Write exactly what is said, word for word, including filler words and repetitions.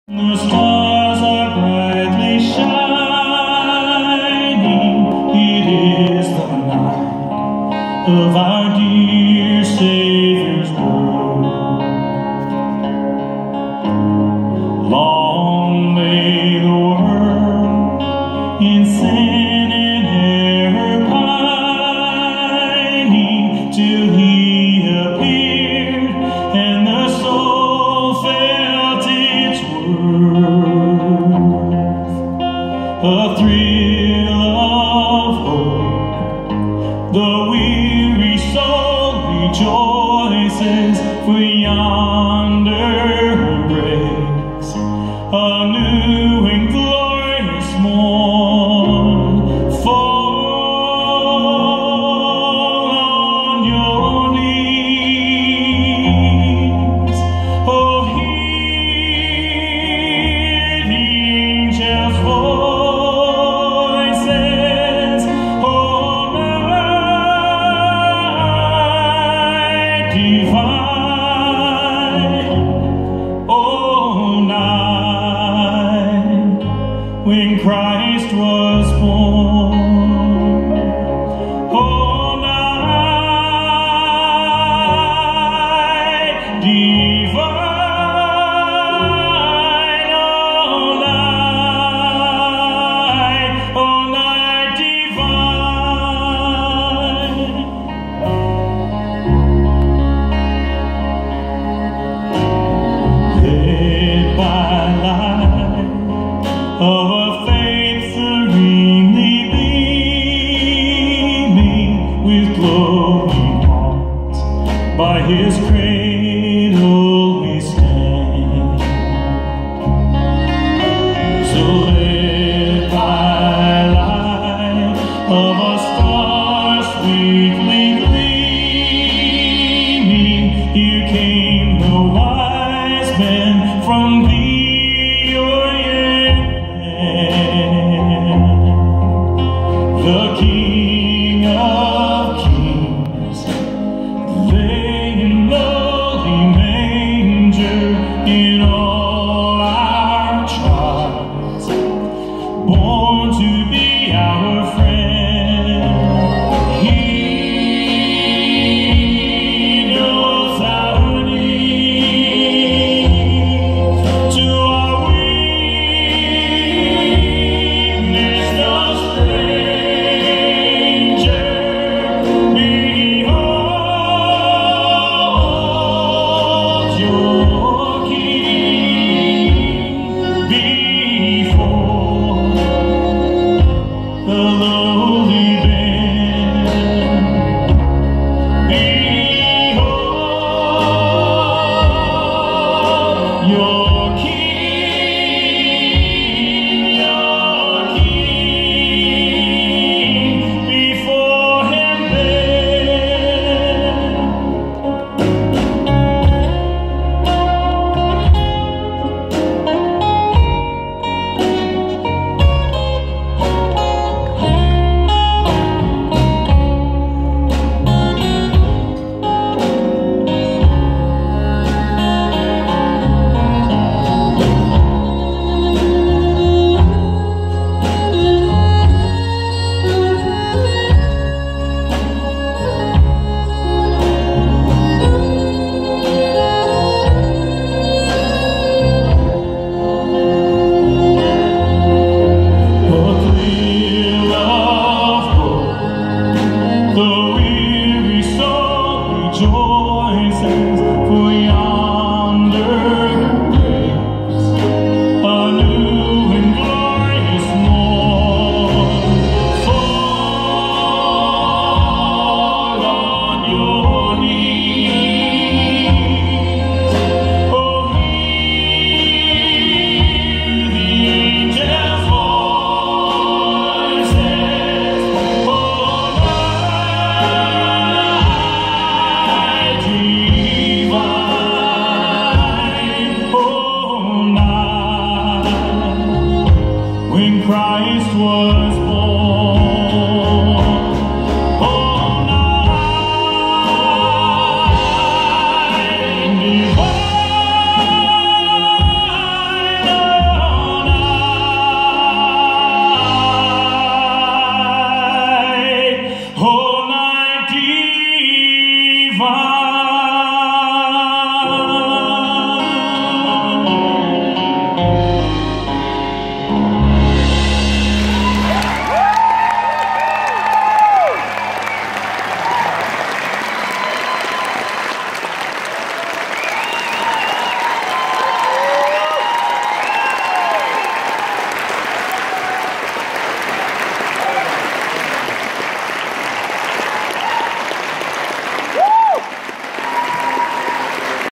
The stars are brightly shining. It is the night of our dear Savior's birth. Long lay the world in sin and error pining, till He appeared and the soul felt its worth. A thrill of hope, the weary soul rejoices, for yonder breaks a new and glorious morn. Fall on your knees, oh, hear the angels' voices, oh, night divine, oh, night when Christ was born, oh, night divine, oh, night, oh, night divine. Led by light of a faith serenely beaming, with glowing hearts by His cradle we stand. So led by light of a star sweetly gleaming, here came the wise men from the Orient, the King of Kings lay in lowly manger. In all our trials, born to be our friend, He knows our needs. Myles.